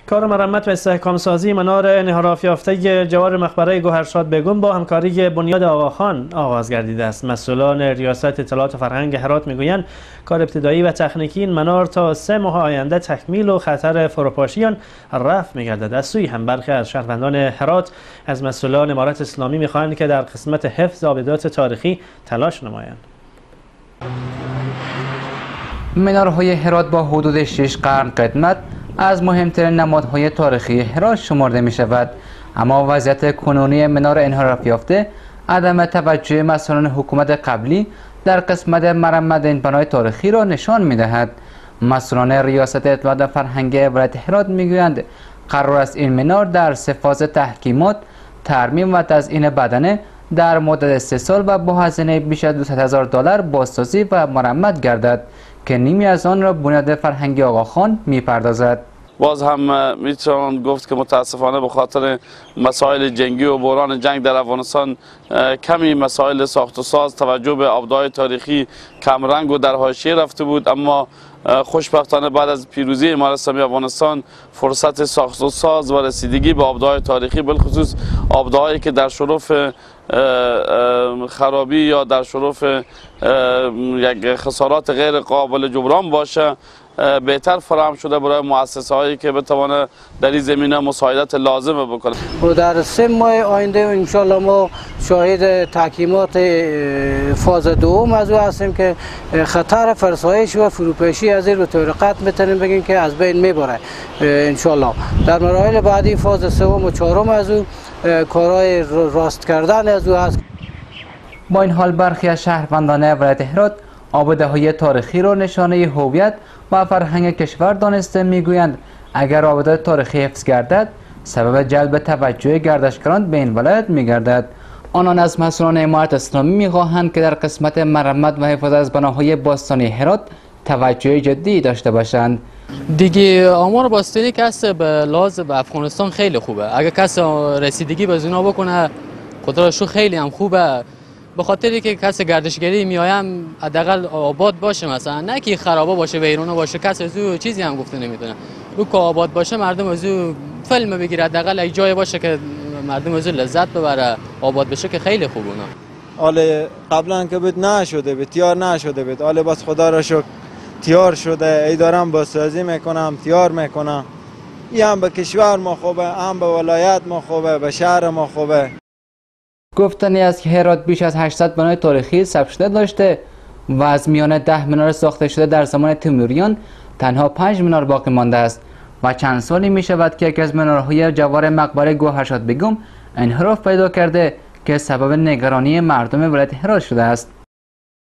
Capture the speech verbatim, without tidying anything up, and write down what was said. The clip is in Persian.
کار مرمت و استحکام سازی منار انحراف یافته جوار مقبره گوهرشاد بیگم با همکاری بنیاد آقاخان آغاز گردیده است. مسئولان ریاست اطلاعات و فرهنگ هرات میگویند کار ابتدایی و تکنیکی این منار تا سه ماه آینده تکمیل و خطر فروپاشی آن رفع می‌گردد. از سوی هم برخی از شهروندان هرات از مسئولان امارت اسلامی می‌خواهند که در قسمت حفظ آبدات تاریخی تلاش نمایند. منارهای هرات با حدود شش قرن قدمت از مهمترین نمادهای تاریخی هرات شمرده می شود، اما وضعیت کنونی منار انحراف یافته عدم توجه مسئولان حکومت قبلی در قسمت مرمت این بنای تاریخی را نشان می دهد. مسئولان ریاست اطلاعات و فرهنگ ولایت هرات می گویند قرار است این منار در سه فاز تحکیمات، ترمیم و تزیین بدنه در مدت سه سال و با هزینه بیش از دویست هزار دلار بازسازی و مرمت گردد که نیمی از آن را بنیاد فرهنگی آقاخان می‌پردازد. باز هم میتوان گفت که متاسفانه به خاطر مسائل جنگی و بحران جنگ در افغانستان کمی مسائل ساخت و ساز، توجه به آبدهای تاریخی کمرنگ و در حاشیه رفته بود، اما خوشبختانه بعد از پیروزی امارت اسلامی افغانستان فرصت ساخت و ساز و رسیدگی به آبدهای تاریخی، بالخصوص آبدهایی که در شرف خرابی یا در شرف یک خسارات غیر قابل جبران باشه، بهتر فراهم شده برای مؤسسه هایی که بتوانه در این زمینه مساعدت لازمه بکنه. و در سه ماه آینده انشالله ما شاهد تحکیمات فاز دوم از او هستیم که خطر فرسایش و فروپاشی از این رو طور قطع میتونیم بگیم که از بین میبره انشالله. در مراحل بعدی فاز سوم و چهارم از او کارهای راست کردن از او هست. با این حال برخی از شهروندان ولایت هرات آبده‌های تاریخی را نشانه هویت و فرهنگ کشور دانسته میگویند اگر آبدات تاریخی حفظ گردد سبب جلب توجه گردشگران به این ولایت میگردد. آنان از مسئولان امارت اسلامی میخواهند که در قسمت مرمت و حفاظت از بناهای باستانی هرات توجه جدی داشته باشند. دیگه آمار باستانی که هست به لحاظ به افغانستان خیلی خوبه. اگر کس رسیدگی به زینا بکنه خدا شو خیلی هم خوبه، به خاطری که کس گردشگری میایم حداقل آباد باشه، مثلا نه که خرابه باشه ویرانه باشه، کس از او چیزی هم گفته نمیتونه. او که آباد باشه مردم از او فیلم بگیره، حداقل ای جای باشه که مردم از او لذت ببره، آباد بشه که خیلی خوب. اونا حالا قبلا که بود نشده بود، تیار نشده بود، حالا بس خدا را شکر تیار شده. ای دارم بازسازی میکنم، تیار میکنم. این هم به کشور ما خوبه، هم به ولایت ما خوبه، به شهر ما خوبه. گفتنی است که هرات بیش از هشتصد بنای تاریخی ثبت شده داشته و از میان ده منار ساخته شده در زمان تیموریان تنها پنج منار باقی مانده است و چند سالی می شود که یکی از منارهای جوار مقبره گوهرشاد بیگم انحراف پیدا کرده که سبب نگرانی مردم ولایت هرات شده است.